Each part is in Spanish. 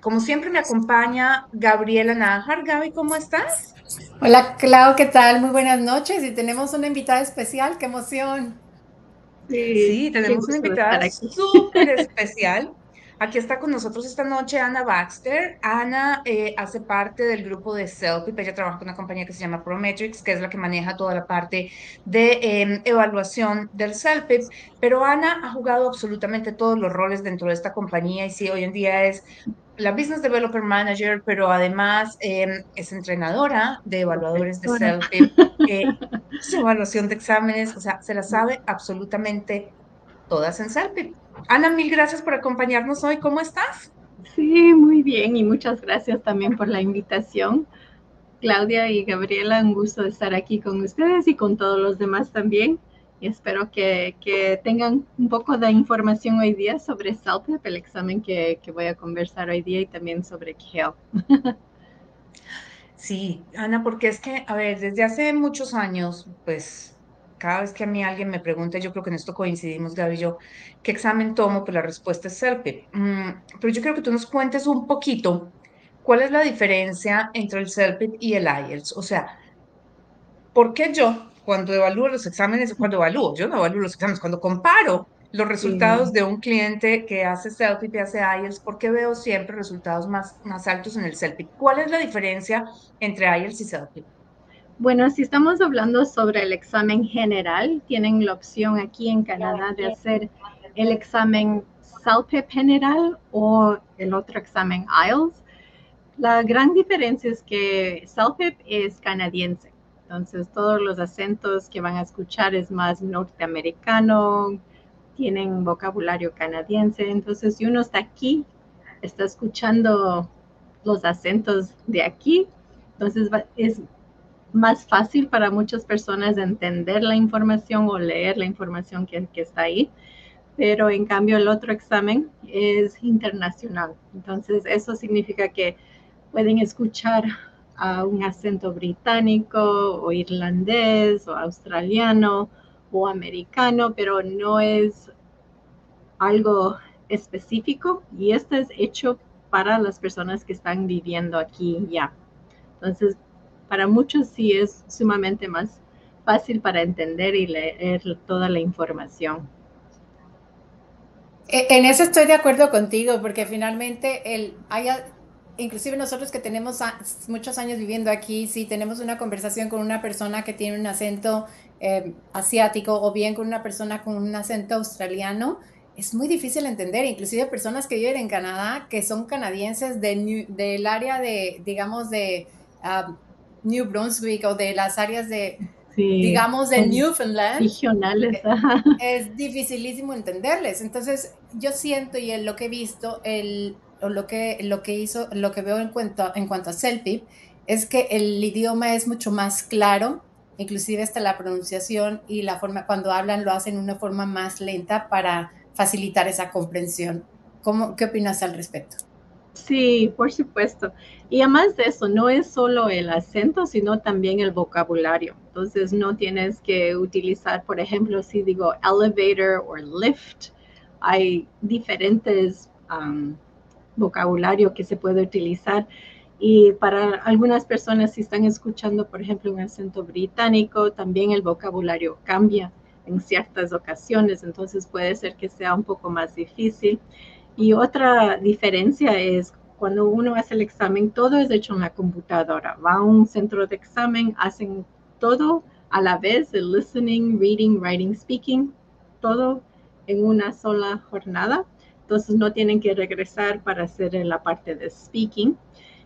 Como siempre me acompaña Gabriela Nájar. Gaby, ¿cómo estás? Hola, Clau, ¿qué tal? Muy buenas noches y tenemos una invitada especial, qué emoción. Sí, Sí, qué tenemos una gusto de invitada estar aquí. súper especial. Aquí está con nosotros esta noche Ana Baxter. Ana hace parte del grupo de Celpip. Ella trabaja con una compañía que se llama Prometrics, que es la que maneja toda la parte de evaluación del Celpip. Pero Ana ha jugado absolutamente todos los roles dentro de esta compañía y sí, hoy en día es la Business Developer Manager, pero además es entrenadora de evaluadores de Profesora. Celpip. Su evaluación de exámenes, o sea, se la sabe absolutamente todas en Celpip. Ana, mil gracias por acompañarnos hoy. ¿Cómo estás? Sí, muy bien y muchas gracias también por la invitación. Claudia y Gabriela, un gusto de estar aquí con ustedes y con todos los demás también. Y espero que tengan un poco de información hoy día sobre CELPIP, el examen que voy a conversar hoy día y también sobre CALE. Sí, Ana, porque es que, a ver, desde hace muchos años, pues cada vez que a mí alguien me pregunta, yo creo que en esto coincidimos, Gaby y yo, ¿qué examen tomo? Pues la respuesta es CELPIP. Pero yo creo que tú nos cuentes un poquito cuál es la diferencia entre el CELPIP y el IELTS. O sea, ¿por qué yo, cuando evalúo los exámenes, yo no evalúo los exámenes, cuando comparo los resultados Sí. de un cliente que hace CELPIP y hace IELTS, ¿por qué veo siempre resultados más altos en el CELPIP? ¿Cuál es la diferencia entre IELTS y CELPIP? Bueno, si estamos hablando sobre el examen general, tienen la opción aquí en Canadá de hacer el examen CELPIP general o el otro examen IELTS. La gran diferencia es que CELPIP es canadiense, entonces todos los acentos que van a escuchar es más norteamericano, tienen vocabulario canadiense, entonces si uno está aquí, está escuchando los acentos de aquí, entonces es más fácil para muchas personas entender la información o leer la información que está ahí, pero en cambio el otro examen es internacional. Entonces eso significa que pueden escuchar a un acento británico o irlandés o australiano o americano, pero no es algo específico y esto es hecho para las personas que están viviendo aquí ya. Entonces, para muchos sí es sumamente más fácil para entender y leer toda la información. En eso estoy de acuerdo contigo, porque finalmente inclusive nosotros que tenemos muchos años viviendo aquí, si tenemos una conversación con una persona que tiene un acento asiático o bien con una persona con un acento australiano, es muy difícil entender, inclusive personas que viven en Canadá, que son canadienses del área de, digamos, de New Brunswick o de las áreas de, Sí, digamos, de son Newfoundland. regionales. Es dificilísimo entenderles. Entonces, yo siento y en lo que he visto, o lo que veo en cuanto a CELPIP, es que el idioma es mucho más claro, inclusive hasta la pronunciación y la forma, cuando hablan lo hacen de una forma más lenta para facilitar esa comprensión. ¿Qué opinas al respecto? Sí, por supuesto. Y además de eso, no es solo el acento, sino también el vocabulario. Entonces, no tienes que utilizar, por ejemplo, si digo elevator o lift, hay diferentes vocabulario que se puede utilizar. Y para algunas personas, si están escuchando, por ejemplo, un acento británico, también el vocabulario cambia en ciertas ocasiones, entonces puede ser que sea un poco más difícil. Y otra diferencia es cuando uno hace el examen, todo es hecho en la computadora. Va a un centro de examen, hacen todo a la vez, el listening, reading, writing, speaking, todo en una sola jornada. Entonces no tienen que regresar para hacer la parte de speaking.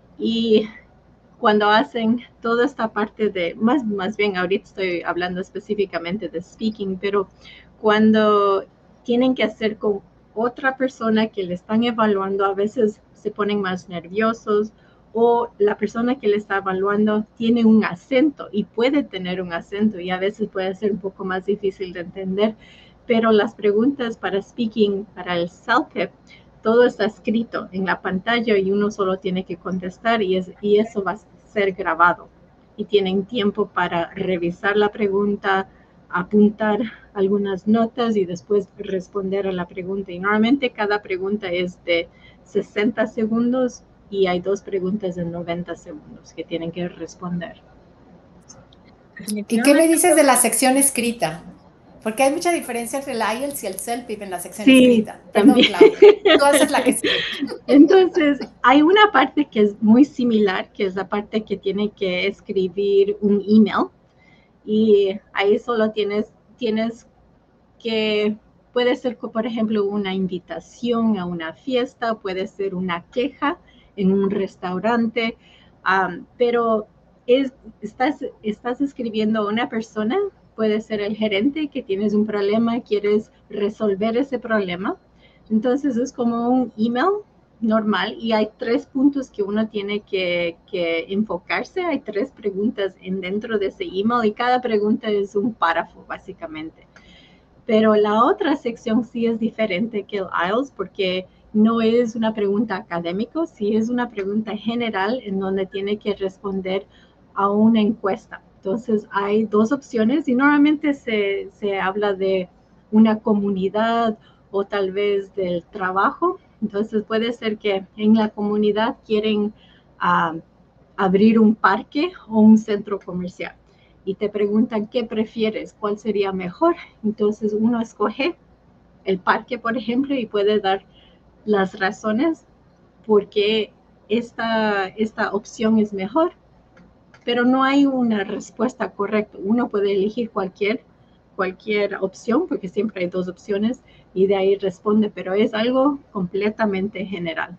Y cuando hacen toda esta parte de, más bien ahorita estoy hablando específicamente de speaking, pero cuando tienen que hacer con otra persona que le están evaluando, a veces se ponen más nerviosos o la persona que le está evaluando tiene un acento y puede tener un acento y a veces puede ser un poco más difícil de entender, pero las preguntas para speaking, para el CELPIP, todo está escrito en la pantalla y uno solo tiene que contestar y eso va a ser grabado. Y tienen tiempo para revisar la pregunta, apuntar algunas notas y después responder a la pregunta. Y normalmente cada pregunta es de 60 segundos y hay 2 preguntas en 90 segundos que tienen que responder. ¿Y qué me dices de la sección escrita? Porque hay mucha diferencia entre el IELTS y el CELPIP en la sección Sí, escrita. Perdón, también. Claudia. Tú haces la que sigue. Entonces, hay una parte que es muy similar, que es la parte que tiene que escribir un email. Y ahí solo tienes que, puede ser, por ejemplo, una invitación a una fiesta, puede ser una queja en un restaurante, pero estás escribiendo a una persona, puede ser el gerente, que tienes un problema, quieres resolver ese problema. Entonces es como un email normal y hay 3 puntos que uno tiene que enfocarse. Hay 3 preguntas dentro de ese email y cada pregunta es un párrafo, básicamente. Pero la otra sección sí es diferente que el IELTS porque no es una pregunta académica, sí es una pregunta general en donde tiene que responder a una encuesta. Entonces hay 2 opciones y normalmente se habla de una comunidad o tal vez del trabajo. Entonces puede ser que en la comunidad quieren abrir un parque o un centro comercial y te preguntan qué prefieres, cuál sería mejor. Entonces uno escoge el parque, por ejemplo, y puede dar las razones por qué esta opción es mejor, pero no hay una respuesta correcta. Uno puede elegir cualquier opción, porque siempre hay 2 opciones, y de ahí responde, pero es algo completamente general.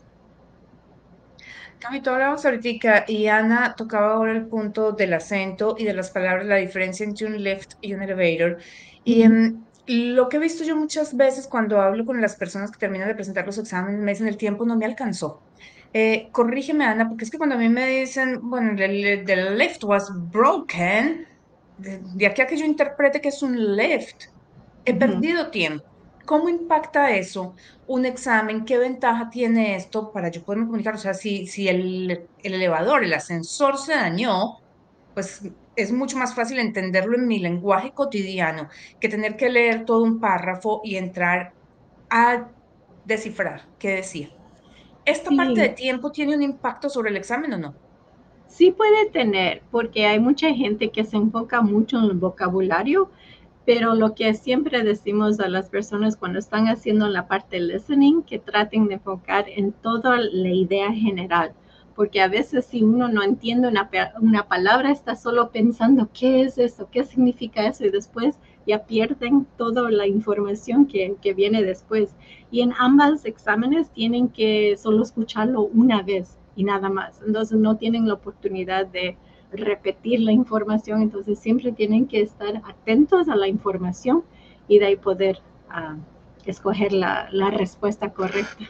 Cami, tú hablabas ahorita y Ana tocaba ahora el punto del acento y de las palabras, la diferencia entre un lift y un elevator. Y Ujú. lo que he visto yo muchas veces cuando hablo con las personas que terminan de presentar los exámenes, me dicen el tiempo no me alcanzó. Corrígeme, Ana, porque es que cuando a mí me dicen, bueno, the lift was broken, de aquí a que yo interprete que es un lift, he Ujú. perdido tiempo. ¿Cómo impacta eso un examen? ¿Qué ventaja tiene esto para yo poderme comunicar? O sea, si el elevador, el ascensor se dañó, pues es mucho más fácil entenderlo en mi lenguaje cotidiano que tener que leer todo un párrafo y entrar a descifrar qué decía. ¿Esta parte de Sí, tiempo tiene un impacto sobre el examen o no? sí puede tener, porque hay mucha gente que se enfoca mucho en el vocabulario, pero lo que siempre decimos a las personas cuando están haciendo la parte de listening, que traten de enfocar en toda la idea general, porque a veces si uno no entiende una palabra, está solo pensando, ¿qué es eso? ¿Qué significa eso? Y después ya pierden toda la información que viene después. Y en ambos exámenes tienen que solo escucharlo una vez y nada más. Entonces no tienen la oportunidad de repetir la información, entonces siempre tienen que estar atentos a la información y de ahí poder escoger la respuesta correcta.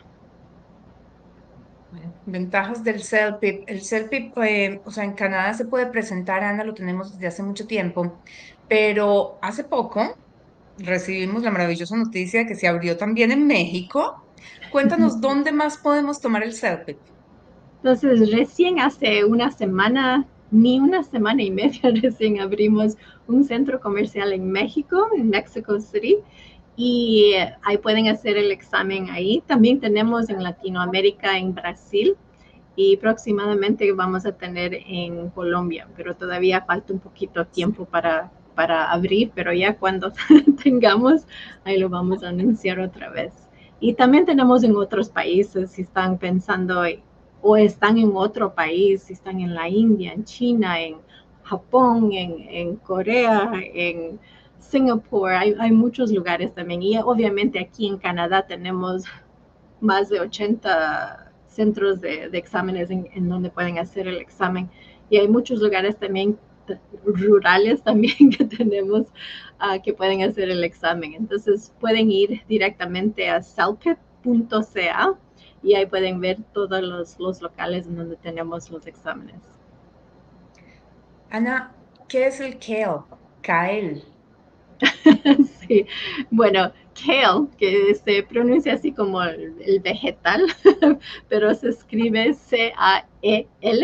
Bueno, ventajas del CELPIP. El CELPIP, o sea, en Canadá se puede presentar, Ana, lo tenemos desde hace mucho tiempo, pero hace poco recibimos la maravillosa noticia de que se abrió también en México. Cuéntanos dónde más podemos tomar el CELPIP. Entonces, recién hace una semana, ni una semana y media, recién abrimos un centro comercial en México, en Mexico City, y ahí pueden hacer el examen ahí. También tenemos en Latinoamérica, en Brasil, y próximamente vamos a tener en Colombia, pero todavía falta un poquito de tiempo para abrir, pero ya cuando tengamos, ahí lo vamos a anunciar otra vez. Y también tenemos en otros países, si están pensando o están en otro país, si están en la India, en China, en Japón, en Corea, en Singapur, hay muchos lugares también. Y obviamente aquí en Canadá tenemos más de 80 centros de exámenes en donde pueden hacer el examen. Y hay muchos lugares también rurales también que tenemos que pueden hacer el examen. Entonces pueden ir directamente a celpip.ca y ahí pueden ver todos los locales en donde tenemos los exámenes. Ana, ¿qué es el kale? Kale. Sí, bueno, kale, que se pronuncia así como el vegetal, pero se escribe C-A-E-L,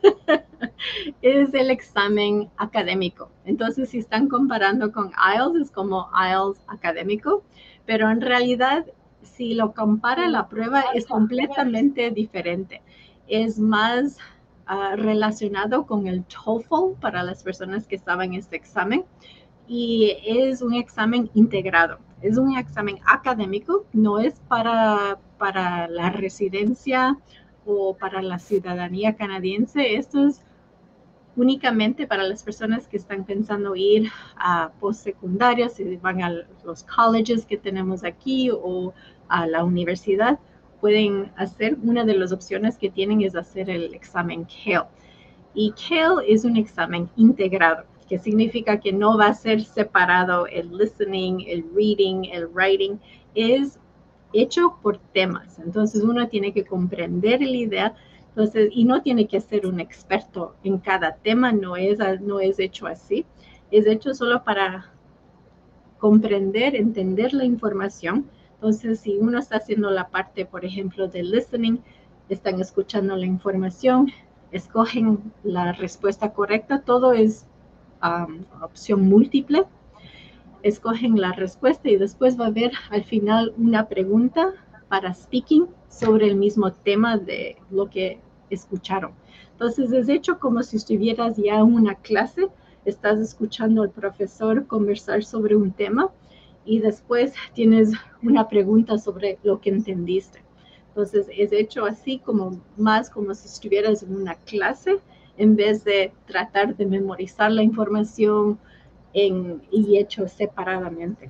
es el examen académico. Entonces, si están comparando con IELTS, es como IELTS académico, pero en realidad, si lo compara, la prueba es completamente diferente. es más relacionado con el TOEFL para las personas que estaban en este examen y es un examen integrado. Es un examen académico, no es para la residencia o para la ciudadanía canadiense. Esto es únicamente para las personas que están pensando ir a postsecundaria, si van a los colleges que tenemos aquí o a la universidad, pueden hacer, una de las opciones que tienen es hacer el examen CALE. Y CALE es un examen integrado, que significa que no va a ser separado el listening, el reading, el writing, es hecho por temas. Entonces uno tiene que comprender la idea. Entonces, y no tiene que ser un experto en cada tema, no es hecho así. Es hecho solo para comprender, entender la información. Entonces, si uno está haciendo la parte, por ejemplo, de listening, están escuchando la información, escogen la respuesta correcta, todo es opción múltiple, escogen la respuesta y después va a haber al final una pregunta para speaking sobre el mismo tema de lo que escucharon. Entonces es hecho como si estuvieras ya en una clase, estás escuchando al profesor conversar sobre un tema y después tienes una pregunta sobre lo que entendiste. Entonces es hecho así como más como si estuvieras en una clase en vez de tratar de memorizar la información y hecho separadamente.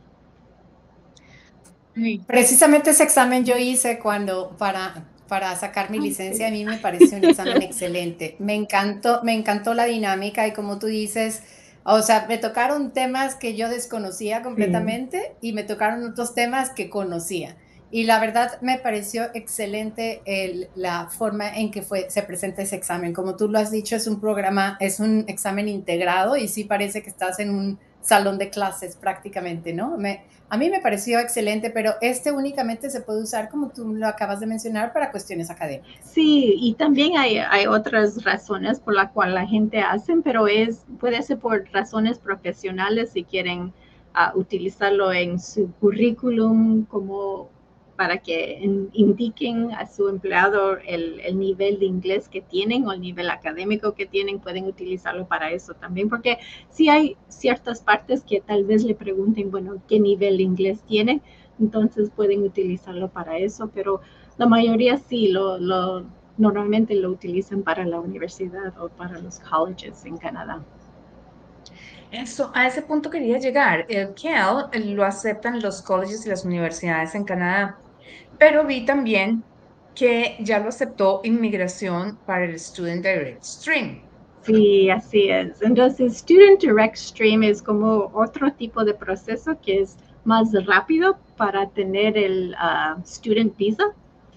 Precisamente ese examen yo hice para sacar mi licencia, a mí me pareció un examen excelente. Me encantó la dinámica y como tú dices, o sea, me tocaron temas que yo desconocía completamente y me tocaron otros temas que conocía. Y la verdad me pareció excelente la forma en que se presenta ese examen. Como tú lo has dicho, es un programa, es un examen integrado y sí parece que estás en un salón de clases prácticamente, ¿no? A mí me pareció excelente, pero este únicamente se puede usar, como tú lo acabas de mencionar, para cuestiones académicas. Sí, y también hay otras razones por las cuales la gente hace, pero puede ser por razones profesionales si quieren utilizarlo en su currículum como para que indiquen a su empleado el nivel de inglés que tienen o el nivel académico que tienen, pueden utilizarlo para eso también, porque sí hay ciertas partes que tal vez le pregunten, bueno, ¿qué nivel de inglés tienen? Entonces pueden utilizarlo para eso, pero la mayoría sí, normalmente lo utilizan para la universidad o para los colleges en Canadá. Eso, a ese punto quería llegar. El CAL lo aceptan los colleges y las universidades en Canadá, pero vi también que ya lo aceptó inmigración para el Student Direct Stream. Sí, así es. Entonces, Student Direct Stream es como otro tipo de proceso que es más rápido para tener el Student Visa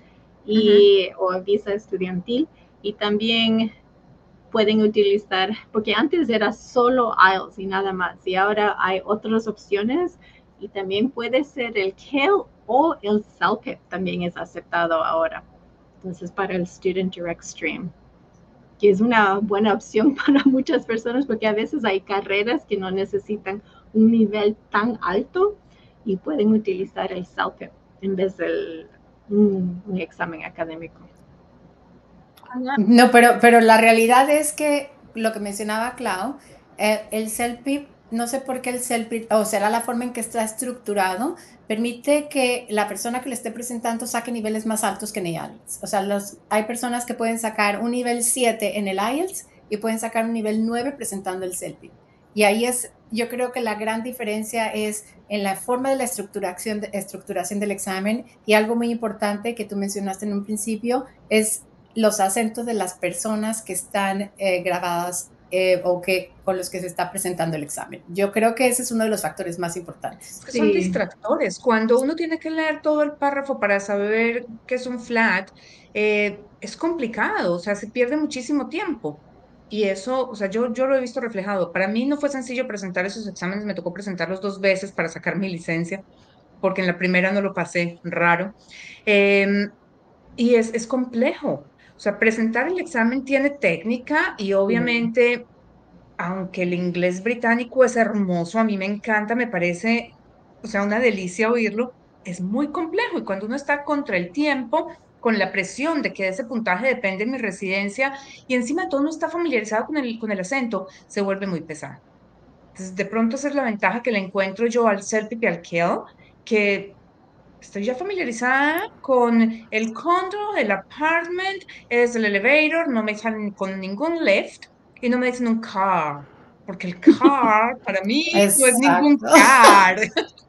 o visa estudiantil. Y también pueden utilizar, porque antes era solo IELTS y nada más, y ahora hay otras opciones y también puede ser el CALE o el CELPIP también es aceptado ahora. Entonces, para el Student Direct Stream, que es una buena opción para muchas personas porque a veces hay carreras que no necesitan un nivel tan alto y pueden utilizar el CELPIP en vez de un examen académico. No, pero la realidad es que lo que mencionaba Clau, el CELPIP, no sé por qué el CELPIP, o será la forma en que está estructurado, permite que la persona que le esté presentando saque niveles más altos que en el IELTS. O sea, hay personas que pueden sacar un nivel 7 en el IELTS y pueden sacar un nivel 9 presentando el CELPIP. Y ahí yo creo que la gran diferencia es en la forma de la estructuración del examen y algo muy importante que tú mencionaste en un principio es los acentos de las personas que están grabadas o con los que se está presentando el examen. Yo creo que ese es uno de los factores más importantes. Es que son Sí, distractores. Cuando uno tiene que leer todo el párrafo para saber qué es un flat, es complicado, o sea, se pierde muchísimo tiempo. Y eso, o sea, yo lo he visto reflejado. Para mí no fue sencillo presentar esos exámenes, me tocó presentarlos dos veces para sacar mi licencia, porque en la primera no lo pasé, raro. Em, y es complejo. O sea, presentar el examen tiene técnica y sí. obviamente, aunque el inglés británico es hermoso, a mí me encanta, me parece, o sea, una delicia oírlo, es muy complejo y cuando uno está contra el tiempo, con la presión de que de ese puntaje depende mi residencia y encima de todo no está familiarizado con el acento, se vuelve muy pesado. Entonces, de pronto esa es la ventaja que le encuentro yo al CELP y al KEL, que estoy ya familiarizada con el condo, el apartment, es el elevator, no me echan con ningún lift y no me dicen un car, porque el car para mí no es ningún Exacto. car.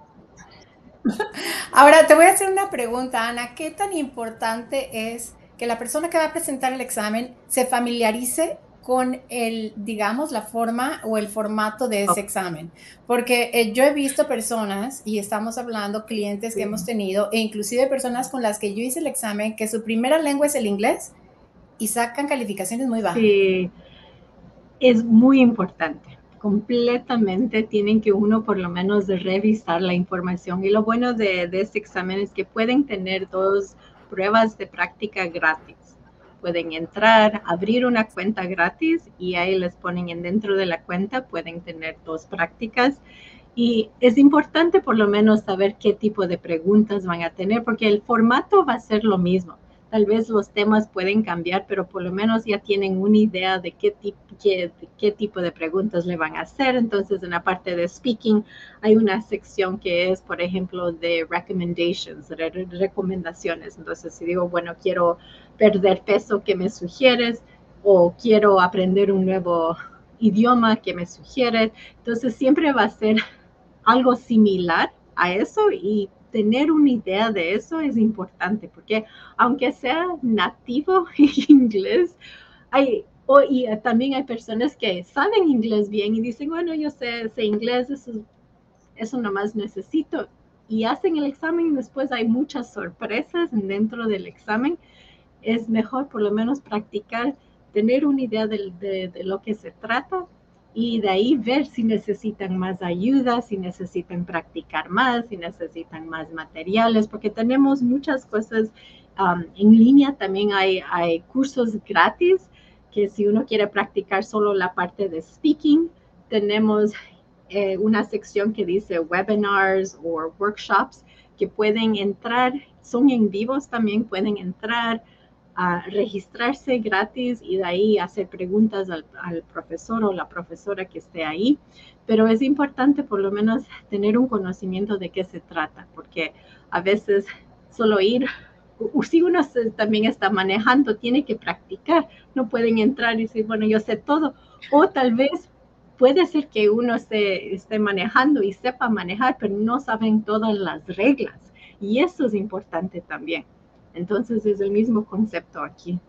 Ahora, te voy a hacer una pregunta, Ana. ¿Qué tan importante es que la persona que va a presentar el examen se familiarice con el, digamos, la forma o el formato de ese Ok, examen? Porque yo he visto personas, y estamos hablando clientes que hemos sí. tenido, e inclusive personas con las que yo hice el examen, que su primera lengua es el inglés y sacan calificaciones muy bajas. Sí, es muy importante. Completamente tienen que uno por lo menos de revisar la información. Y lo bueno de este examen es que pueden tener dos pruebas de práctica gratis. Pueden entrar, abrir una cuenta gratis y ahí les ponen en dentro de la cuenta, pueden tener dos prácticas. Y es importante por lo menos saber qué tipo de preguntas van a tener, porque el formato va a ser lo mismo. Tal vez los temas pueden cambiar, pero por lo menos ya tienen una idea de qué tipo de preguntas le van a hacer. Entonces, en la parte de speaking hay una sección que es, por ejemplo, de recommendations, recomendaciones. Entonces, si digo, bueno, quiero perder peso, ¿qué me sugieres? O quiero aprender un nuevo idioma, ¿qué me sugieres? Entonces, siempre va a ser algo similar a eso y tener una idea de eso es importante porque aunque sea nativo inglés, y también hay personas que saben inglés bien y dicen, bueno, yo sé inglés, eso nomás necesito. Y hacen el examen y después hay muchas sorpresas dentro del examen. Es mejor por lo menos practicar, tener una idea de lo que se trata y de ahí ver si necesitan más ayuda, si necesitan practicar más, si necesitan más materiales, porque tenemos muchas cosas en línea. También hay cursos gratis que si uno quiere practicar solo la parte de speaking, tenemos una sección que dice webinars o workshops que pueden entrar, son en vivos también, pueden entrar a registrarse gratis y de ahí hacer preguntas al profesor o la profesora que esté ahí. Pero es importante por lo menos tener un conocimiento de qué se trata, porque a veces solo ir, si uno también está manejando, tiene que practicar, no pueden entrar y decir, bueno, yo sé todo, o tal vez puede ser que uno esté manejando y sepa manejar, pero no saben todas las reglas. Y eso es importante también. Entonces es el mismo concepto aquí.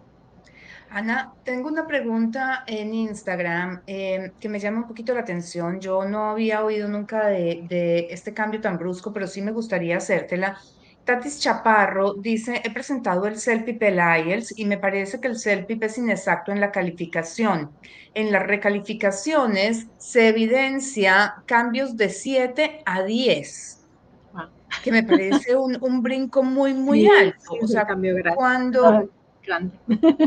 Ana, tengo una pregunta en Instagram que me llama un poquito la atención. Yo no había oído nunca de este cambio tan brusco, pero sí me gustaría hacértela. Tatis Chaparro dice, he presentado el CELPIP, el IELTS, y me parece que el CELPIP es inexacto en la calificación. En las recalificaciones se evidencia cambios de 7 a 10, Wow. que me parece un brinco muy, muy Sí, alto. sí O es un sea, cambio grande. cuando Grande.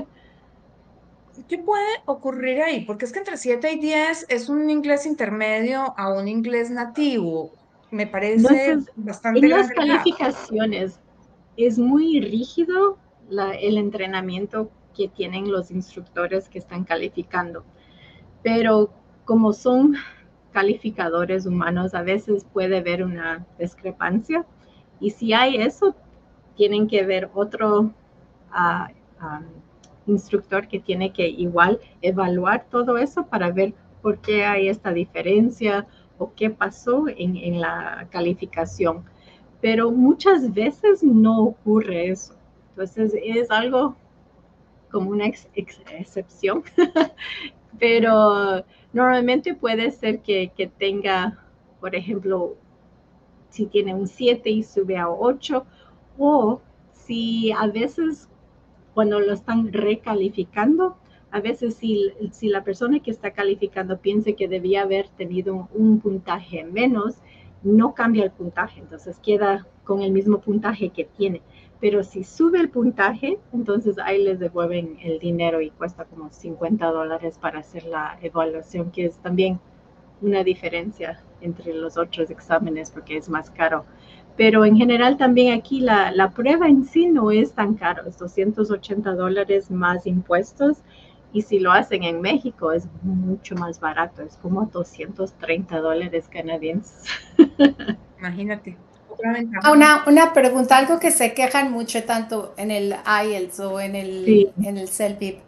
¿qué puede ocurrir ahí? Porque es que entre 7 y 10 es un inglés intermedio a un inglés nativo. Me parece Entonces, bastante en las grande el gap. calificaciones es muy rígido el entrenamiento que tienen los instructores que están calificando, pero como son calificadores humanos, a veces puede haber una discrepancia y si hay eso, tienen que ver otro uh, um, instructor que tiene que igual evaluar todo eso para ver por qué hay esta diferencia o qué pasó en la calificación. Pero muchas veces no ocurre eso. Entonces es algo como una excepción, Ujú. pero normalmente puede ser que tenga, por ejemplo, si tiene un 7 y sube a 8, o si a veces cuando lo están recalificando, a veces si la persona que está calificando piensa que debía haber tenido un puntaje menos, no cambia el puntaje, entonces queda con el mismo puntaje que tiene. Pero si sube el puntaje, entonces ahí les devuelven el dinero y cuesta como $50 para hacer la evaluación, que es también una diferencia entre los otros exámenes porque es más caro. Pero en general también aquí la prueba en sí no es tan caro, es $280 más impuestos. Y si lo hacen en México es mucho más barato, es como $230 canadienses. Imagínate. Otra ventaja. Una pregunta, algo que se quejan mucho tanto en el IELTS o Sí, en el CELPIP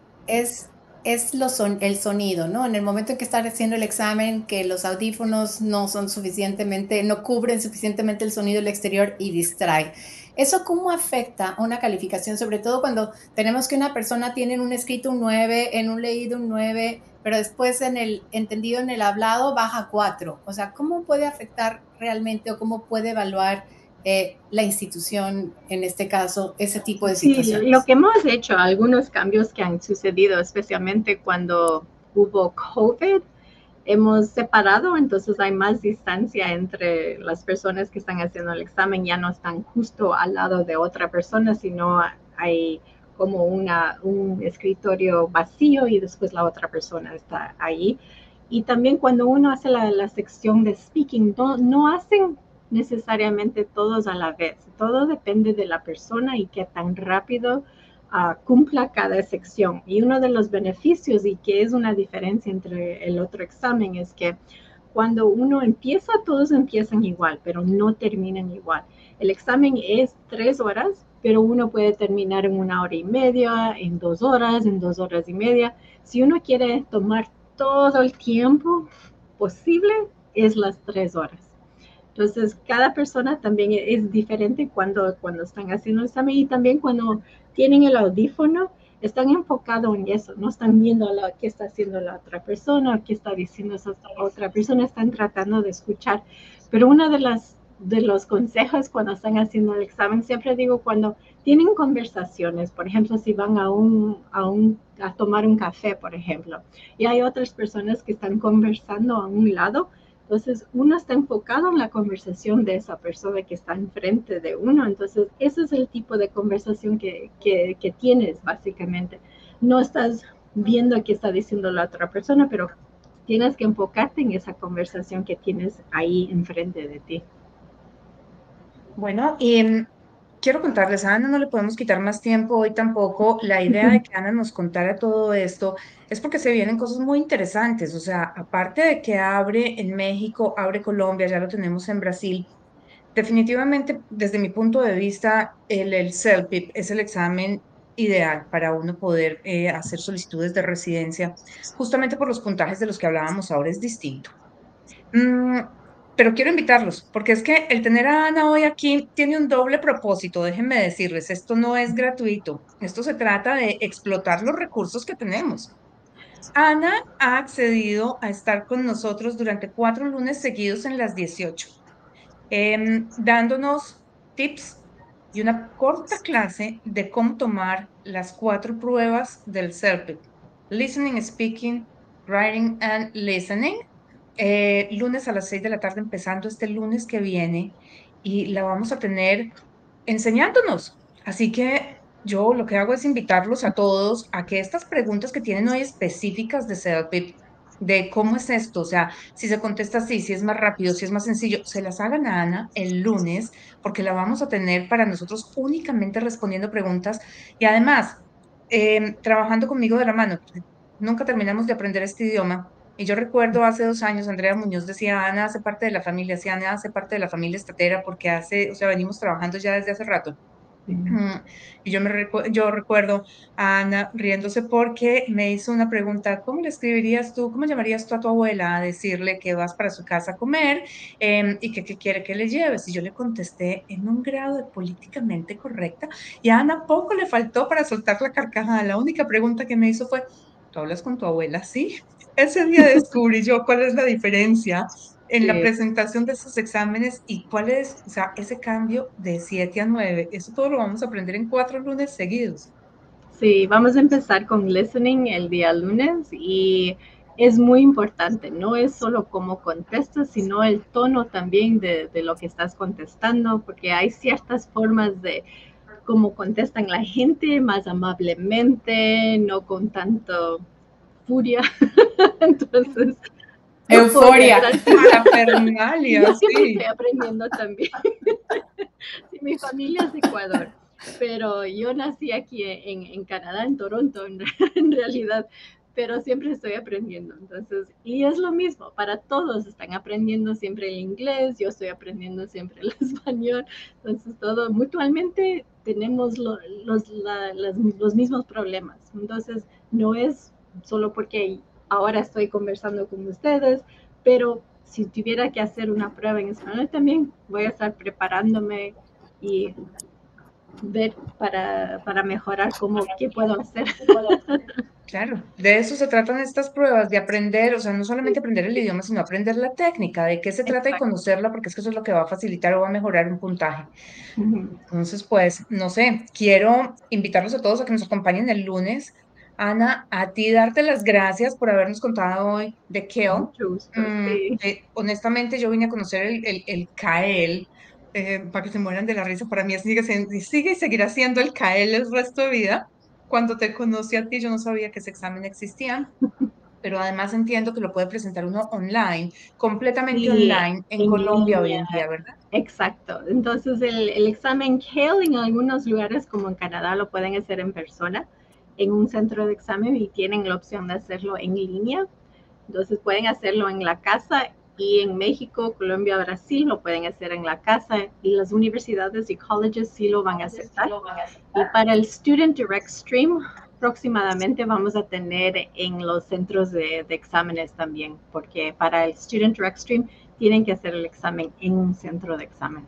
es el sonido, ¿no? En el momento en que están haciendo el examen, que los audífonos no son suficientemente, no cubren suficientemente el sonido del exterior y distrae. ¿Eso cómo afecta a una calificación? Sobre todo cuando tenemos que una persona tiene en un escrito un 9, en un leído un 9, pero después en el entendido, en el hablado, baja 4. O sea, ¿cómo puede afectar realmente o cómo puede evaluar la institución, en este caso, ese tipo de sí, lo situaciones? que hemos hecho, algunos cambios que han sucedido, especialmente cuando hubo COVID, hemos separado, entonces hay más distancia entre las personas que están haciendo el examen, ya no están justo al lado de otra persona, sino hay como un escritorio vacío y después la otra persona está ahí. Y también cuando uno hace la sección de speaking, no hacen necesariamente todos a la vez, todo depende de la persona y qué tan rápido cumpla cada sección. Y uno de los beneficios y que es una diferencia entre el otro examen es que cuando uno empieza, todos empiezan igual, pero no terminan igual. El examen es 3 horas, pero uno puede terminar en 1 hora y media, en 2 horas, en 2 horas y media. Si uno quiere tomar todo el tiempo posible, es las 3 horas. Entonces, cada persona también es diferente cuando están haciendo el examen y también cuando tienen el audífono, están enfocados en eso, no están viendo qué está haciendo la otra persona, qué está diciendo esa otra persona, están tratando de escuchar. Pero uno de los consejos cuando están haciendo el examen, siempre digo cuando tienen conversaciones, por ejemplo, si van a tomar un café, por ejemplo, y hay otras personas que están conversando a un lado, entonces, uno está enfocado en la conversación de esa persona que está enfrente de uno. Entonces, ese es el tipo de conversación que tienes, básicamente. No estás viendo qué está diciendo la otra persona, pero tienes que enfocarte en esa conversación que tienes ahí enfrente de ti. Bueno, y quiero contarles, a Ana no le podemos quitar más tiempo hoy tampoco. La idea de que Ana nos contara todo esto es porque se vienen cosas muy interesantes. O sea, aparte de que abre en México, abre Colombia, ya lo tenemos en Brasil. Definitivamente, desde mi punto de vista, el CELPIP es el examen ideal para uno poder hacer solicitudes de residencia, justamente por los puntajes de los que hablábamos ahora es distinto. Mm, pero quiero invitarlos, porque es que el tener a Ana hoy aquí tiene un doble propósito, déjenme decirles, esto no es gratuito, esto se trata de explotar los recursos que tenemos. Ana ha accedido a estar con nosotros durante 4 lunes seguidos en las 18, dándonos tips y una corta clase de cómo tomar las 4 pruebas del CELPIP: Listening, Speaking, Writing and Listening, lunes a las 6 de la tarde, empezando este lunes que viene, y la vamos a tener enseñándonos. Así que yo lo que hago es invitarlos a todos a que estas preguntas que tienen hoy específicas de CELPIP, de cómo es esto, o sea, si se contesta así, si es más rápido, si es más sencillo, se las hagan a Ana el lunes, porque la vamos a tener para nosotros únicamente respondiendo preguntas y además trabajando conmigo de la mano, porque nunca terminamos de aprender este idioma. Y yo recuerdo hace 2 años, Andrea Muñoz decía, Ana hace parte de la familia, sí, Ana hace parte de la familia estatera porque o sea, venimos trabajando ya desde hace rato. Mm, Y yo recuerdo a Ana riéndose porque me hizo una pregunta: ¿cómo le escribirías tú, cómo llamarías tú a tu abuela a decirle que vas para su casa a comer y que qué quiere que le lleves? Y yo le contesté en un grado de políticamente correcta y a Ana poco le faltó para soltar la carcajada. La única pregunta que me hizo fue: ¿tú hablas con tu abuela? Sí. Ese día descubrí yo cuál es la diferencia en la Sí. presentación de esos exámenes y cuál es, o sea, ese cambio de 7 a 9. Eso todo lo vamos a aprender en 4 lunes seguidos. Sí, vamos a empezar con listening el día lunes y es muy importante, no es solo cómo contestas, sino el tono también de lo que estás contestando, porque hay ciertas formas de cómo contestan la gente, más amablemente, no con tanto furia. Entonces, euforia, Euforia. gracias. Parafernalia, Yo siempre sí. estoy aprendiendo también. mi familia es de Ecuador, pero yo nací aquí en Canadá, en Toronto, en realidad, pero siempre estoy aprendiendo. Entonces, y es lo mismo, para todos están aprendiendo siempre el inglés, yo estoy aprendiendo siempre el español, entonces todo mutuamente tenemos los mismos problemas. Entonces, no es solo porque ahora estoy conversando con ustedes, pero si tuviera que hacer una prueba en español también voy a estar preparándome y ver para mejorar qué puedo hacer. Claro, de eso se tratan estas pruebas, de aprender, o sea, no solamente aprender el idioma, sino aprender la técnica, de qué se trata y Exacto. conocerla, porque es que eso es lo que va a facilitar o va a mejorar un puntaje. Ujú. Entonces, pues, no sé, quiero invitarlos a todos a que nos acompañen el lunes. Ana, a ti darte las gracias por habernos contado hoy de Kale. Mucho gusto, sí. Honestamente, yo vine a conocer el Kael, para que se mueran de la risa. Para mí sigue y seguirá siendo el Kael el resto de vida. Cuando te conocí a ti, yo no sabía que ese examen existía, pero además entiendo que lo puede presentar uno online, completamente Sí, online en en Colombia hoy línea, en día, ¿verdad? exacto. Entonces el examen CALE en algunos lugares como en Canadá lo pueden hacer en persona, en un centro de examen y tienen la opción de hacerlo en línea. Entonces pueden hacerlo en la casa y en México, Colombia, Brasil lo pueden hacer en la casa y las universidades y colleges sí lo van a aceptar. Y para el Student Direct Stream, próximamente vamos a tener en los centros de exámenes también, porque para el Student Direct Stream tienen que hacer el examen en un centro de examen.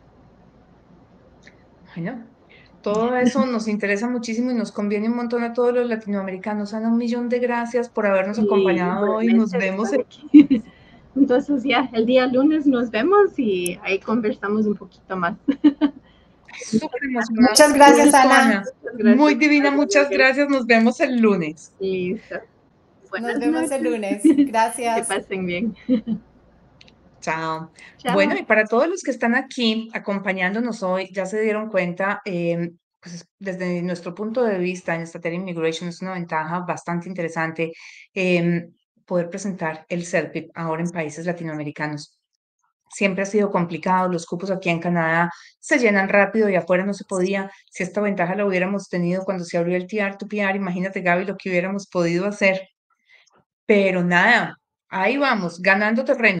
Bueno, todo eso nos interesa muchísimo y nos conviene un montón a todos los latinoamericanos. Ana, un millón de gracias por habernos Y acompañado hoy. Nos igualmente de vemos estar aquí. Entonces ya el día lunes nos vemos y ahí conversamos un poquito más. súper emocionados Muchas por todo gracias, esto, Ana. Ana. Muchas Muy gracias. divina, muchas gracias. Nos vemos el lunes. Listo. Nos Buenas vemos el noches. lunes. Que Gracias. pasen bien. Chao. Bueno, Chao. y para todos los que están aquí acompañándonos hoy, ya se dieron cuenta, pues desde nuestro punto de vista en Statera Immigration es una ventaja bastante interesante poder presentar el CELPIP ahora en países latinoamericanos. Siempre ha sido complicado, los cupos aquí en Canadá se llenan rápido y afuera no se podía. Si esta ventaja la hubiéramos tenido cuando se abrió el TR to PR, imagínate, Gaby, lo que hubiéramos podido hacer. Pero nada, ahí vamos, ganando terreno.